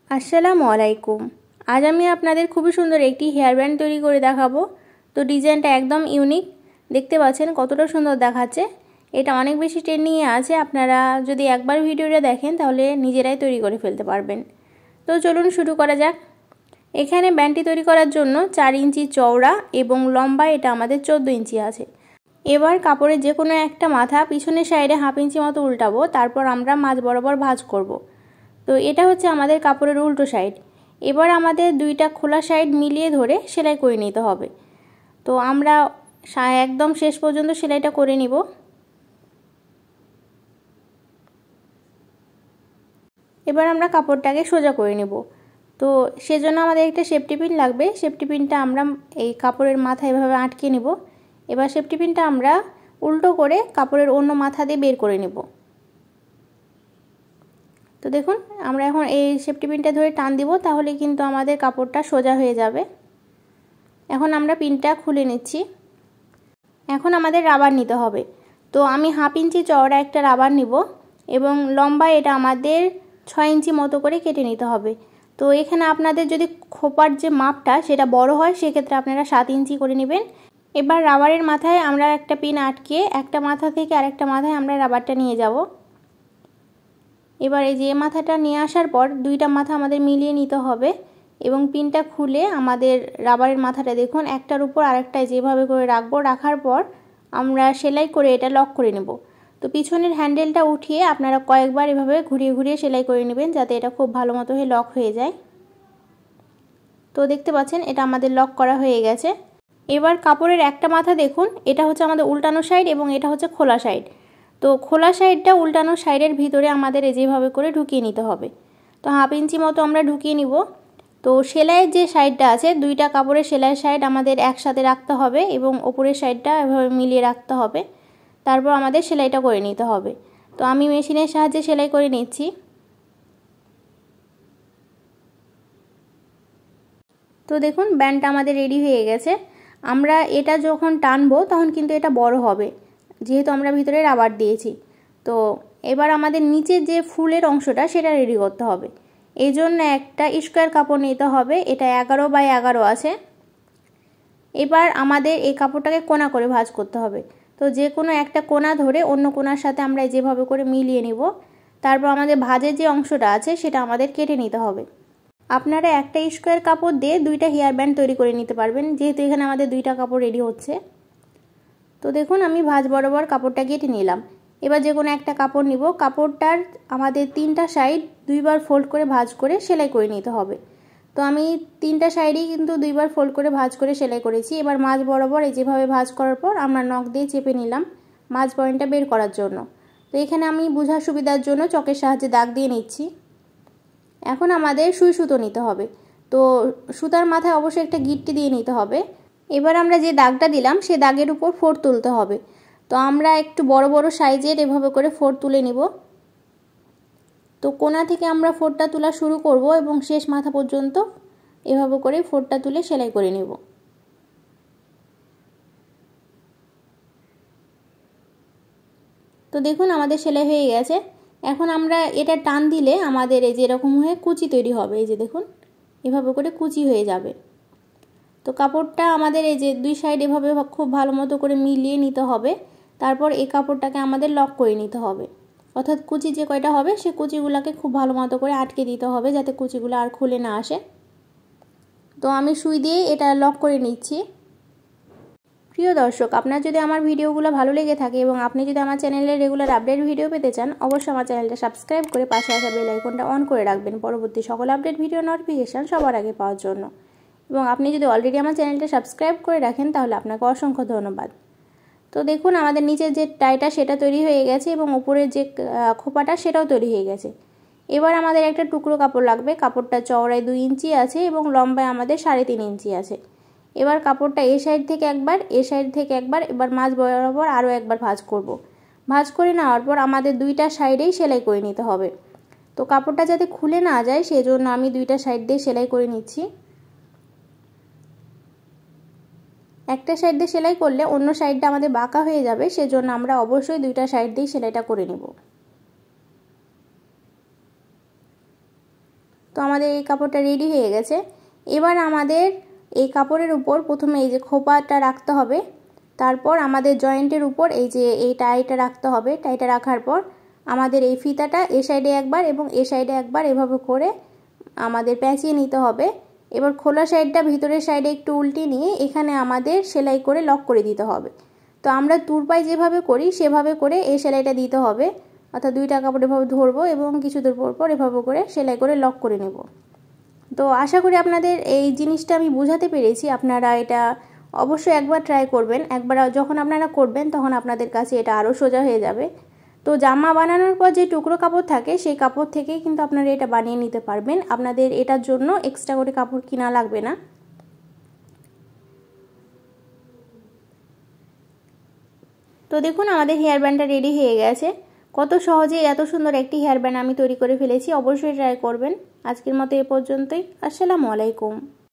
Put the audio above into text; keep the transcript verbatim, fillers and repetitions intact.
আসসালামু আলাইকুম। আজ আমি আপনাদের খুবই সুন্দর একটি হেয়ার ব্যান্ড তৈরি করে দেখাবো। তো ডিজাইনটা একদম ইউনিক, দেখতে পাচ্ছেন কতটা সুন্দর দেখাচ্ছে। এটা অনেক বেশি ট্রেন্ডিংয়ে আছে, আপনারা যদি একবার ভিডিওটা দেখেন তাহলে নিজেরাই তৈরি করে ফেলতে পারবেন। তো চলুন শুরু করা যাক। এখানে ব্যান্ডটি তৈরি করার জন্য চার ইঞ্চি চওড়া এবং লম্বা এটা আমাদের চোদ্দো ইঞ্চি আছে। এবার কাপড়ের যে কোনো একটা মাথা পিছনের সাইডে হাফ ইঞ্চি মতো উল্টাবো, তারপর আমরা মাঝ বরাবর ভাঁজ করব। তো এটা হচ্ছে আমাদের কাপড়ের উল্টো সাইড। এবার আমাদের দুইটা খোলা সাইড মিলিয়ে ধরে সেলাই করে নিতে হবে। তো আমরা একদম শেষ পর্যন্ত সেলাইটা করে নিব। এবার আমরা কাপড়টাকে সোজা করে নেব। তো সেজন্য আমাদের একটা সেফটি পিন লাগবে। সেফটি পিনটা আমরা এই কাপড়ের মাথায় এভাবে আটকে নেব। এবার সেফটি পিনটা আমরা উল্টো করে কাপড়ের অন্য মাথা দিয়ে বের করে নেব। তো দেখুন, আমরা এখন এই সেফটি পিনটা ধরে টান দিব, তাহলে কিন্তু আমাদের কাপড়টা সোজা হয়ে যাবে। এখন আমরা পিনটা খুলে নিচ্ছি। এখন আমাদের রাবার নিতে হবে। তো আমি হাফ ইঞ্চি চওড়া একটা রাবার নিব এবং লম্বা এটা আমাদের ছয় ইঞ্চি মতো করে কেটে নিতে হবে। তো এখানে আপনাদের যদি খোপার যে মাপটা সেটা বড় হয়, সেক্ষেত্রে আপনারা সাত ইঞ্চি করে নেবেন। এবার রাবারের মাথায় আমরা একটা পিন আটকে একটা মাথা থেকে আরেকটা মাথায় আমরা রাবারটা নিয়ে যাব। এবার এই যে মাথাটা নিয়ে আসার পর দুইটা মাথা আমাদের মিলিয়ে নিতে হবে এবং পিনটা খুলে আমাদের রাবারের মাথাটা দেখুন একটার উপর আরেকটায় যেভাবে করে রাখবো, রাখার পর আমরা সেলাই করে এটা লক করে নেব। তো পিছনের হ্যান্ডেলটা উঠিয়ে আপনারা কয়েকবার এভাবে ঘুরিয়ে ঘুরিয়ে সেলাই করে নেবেন, যাতে এটা খুব ভালো মতো হয়ে লক হয়ে যায়। তো দেখতে পাচ্ছেন এটা আমাদের লক করা হয়ে গেছে। এবার কাপড়ের একটা মাথা দেখুন, এটা হচ্ছে আমাদের উল্টানো সাইড এবং এটা হচ্ছে খোলা সাইড। তো খোলা সাইডটা উল্টানো সাইডের ভিতরে আমাদের যেভাবে করে ঢুকিয়ে নিতে হবে। তো হাফ ইঞ্চি মতো আমরা ঢুকিয়ে নিব। তো সেলাইয়ের যে সাইডটা আছে, দুইটা কাপড়ের সেলাইয়ের সাইড আমাদের একসাথে রাখতে হবে এবং ওপরের সাইডটা এভাবে মিলিয়ে রাখতে হবে। তারপর আমাদের সেলাইটা করে নিতে হবে। তো আমি মেশিনের সাহায্যে সেলাই করে নিচ্ছি। তো দেখুন ব্যান্ডটা আমাদের রেডি হয়ে গেছে। আমরা এটা যখন টানবো তখন কিন্তু এটা বড় হবে, যেহেতু আমরা ভিতরে রাবার দিয়েছি। তো এবার আমাদের নিচের যে ফুলের অংশটা সেটা রেডি করতে হবে। এই জন্য একটা স্কোয়ার কাপড় নিতে হবে, এটা এগারো বাই এগারো আছে। এবার আমাদের এই কাপড়টাকে কোনা করে ভাঁজ করতে হবে। তো যে কোনো একটা কোনা ধরে অন্য কোনার সাথে আমরা যেভাবে করে মিলিয়ে নিব। তারপর আমাদের ভাঁজের যে অংশটা আছে সেটা আমাদের কেটে নিতে হবে। আপনারা একটা স্কোয়ার কাপড় দিয়ে দুইটা হেয়ার ব্যান্ড তৈরি করে নিতে পারবেন, যেহেতু এখানে আমাদের দুইটা কাপড় রেডি হচ্ছে। তো দেখুন আমি ভাঁজ বরাবর কাপড়টা কেটে নিলাম। এবার যে কোনো একটা কাপড় নিব, কাপড়টার আমাদের তিনটা সাইড দুইবার ফোল্ড করে ভাঁজ করে সেলাই করে নিতে হবে। তো আমি তিনটা সাইডই কিন্তু দুইবার ফোল্ড করে ভাঁজ করে সেলাই করেছি। এবার মাঝ বরাবর এই যেভাবে ভাঁজ করার পর আমরা নখ দিয়ে চেপে নিলাম মাঝ পয়েন্টটা বের করার জন্য। তো এখানে আমি বোঝার সুবিধার জন্য চকের সাহায্যে দাগ দিয়ে নিচ্ছি। এখন আমাদের সুই সুতো নিতে হবে। তো সুতার মাথায় অবশ্যই একটা গিট্টি দিয়ে নিতে হবে। এবার আমরা যে দাগটা দিলাম সে দাগের উপর ফোর তুলতে হবে। তো আমরা একটু বড় বড় সাইজের এভাবে করে ফোর তুলে নিব। তো কোণা থেকে আমরা ফোরটা তোলা শুরু করব এবং শেষ মাথা পর্যন্ত এভাবে করে ফোরটা তুলে সেলাই করে নেব। তো দেখুন আমাদের সেলাই হয়ে গেছে। এখন আমরা এটা টান দিলে আমাদের এই যে এরকম হয়ে কুচি তৈরি হবে। এই যে দেখুন এভাবে করে কুচি হয়ে যাবে। তো কাপড়টা আমাদের এই যে দুই সাইড এভাবে খুব ভালো মতো করে মিলিয়ে নিতে হবে। তারপর এই কাপড়টাকে আমাদের লক করে নিতে হবে, অর্থাৎ কুচি যে কয়টা হবে সে কুচিগুলোকে খুব ভালো মতো করে আটকে দিতে হবে, যাতে কুচিগুলো আর খুলে না আসে। তো আমি সুই দিয়ে এটা লক করে নিচ্ছি। প্রিয় দর্শক, আপনার যদি আমার ভিডিওগুলো ভালো লেগে থাকে এবং আপনি যদি আমার চ্যানেলে রেগুলার আপডেট ভিডিও পেতে চান, অবশ্যই আমার চ্যানেলটা সাবস্ক্রাইব করে পাশে আসা বেল আইকনটা অন করে রাখবেন পরবর্তী সকল আপডেট ভিডিও নোটিফিকেশান সবার আগে পাওয়ার জন্য। এবং আপনি যদি অলরেডি আমার চ্যানেলটা সাবস্ক্রাইব করে রাখেন তাহলে আপনাকে অসংখ্য ধন্যবাদ। তো দেখুন আমাদের নিচের যে টাইটা সেটা তৈরি হয়ে গেছে এবং উপরের যে খোপাটা সেটাও তৈরি হয়ে গেছে। এবার আমাদের একটা টুকরো কাপড় লাগবে। কাপড়টা চওড়ায় দুই ইঞ্চি আছে এবং লম্বায় আমাদের সাড়ে তিন ইঞ্চি আছে। এবার কাপড়টা এ সাইড থেকে একবার এ সাইড থেকে একবার এবার মাঝ বরাবর আরও একবার ভাঁজ করব। ভাঁজ করে নেওয়ার পর আমাদের দুইটা সাইডেই সেলাই করে নিতে হবে। তো কাপড়টা যাতে খুলে না যায় সেজন্য আমি দুইটা সাইড দিয়ে সেলাই করে নিচ্ছি। একটা সাইড দিয়ে সেলাই করলে অন্য সাইডটা আমাদের বাঁকা হয়ে যাবে, সেজন্য আমরা অবশ্যই দুইটা সাইড দিয়ে সেলাইটা করে নেব। তো আমাদের এই কাপড়টা রেডি হয়ে গেছে। এবার আমাদের এই কাপড়ের উপর প্রথমে এই যে খোপাটা রাখতে হবে, তারপর আমাদের জয়েন্টের উপর এই যে এই টাইটা রাখতে হবে। টাইটা রাখার পর আমাদের এই ফিতাটা এ সাইডে একবার এবং এ সাইডে একবার এভাবে করে আমাদের পেঁচিয়ে নিতে হবে। এবার খোলা সাইডটা ভিতরের সাইডে একটু উল্টিয়ে নিয়ে এখানে আমাদের সেলাই করে লক করে দিতে হবে। তো আমরা তুরপাই যেভাবে করি সেভাবে করে এই সেলাইটা দিতে হবে, অর্থাৎ দুইটা কাপড় এভাবে ধরবো এবং কিছু দূর পর পর এভাবে করে সেলাই করে লক করে নেব। তো আশা করি আপনাদের এই জিনিসটা আমি বোঝাতে পেরেছি। আপনারা এটা অবশ্যই একবার ট্রাই করবেন। একবার যখন আপনারা করবেন তখন আপনাদের কাছে এটা আরও সোজা হয়ে যাবে। তো জামা বানানোর পর যে টুকরো কাপড় থাকে সেই কাপড় থেকেই কিন্তু আপনারা এটা বানিয়ে নিতে পারবেন। আপনাদের এটার জন্য এক্সট্রা করে কাপড় কিনা লাগবে না। তো দেখুন আমাদের হেয়ার ব্যান্ডটা রেডি হয়ে গেছে। কত সহজে এত সুন্দর একটি হেয়ার ব্যান্ড আমি তৈরি করে ফেলেছি। অবশ্যই ট্রাই করবেন। আজকের মতো এ পর্যন্তই। আসসালামু আলাইকুম।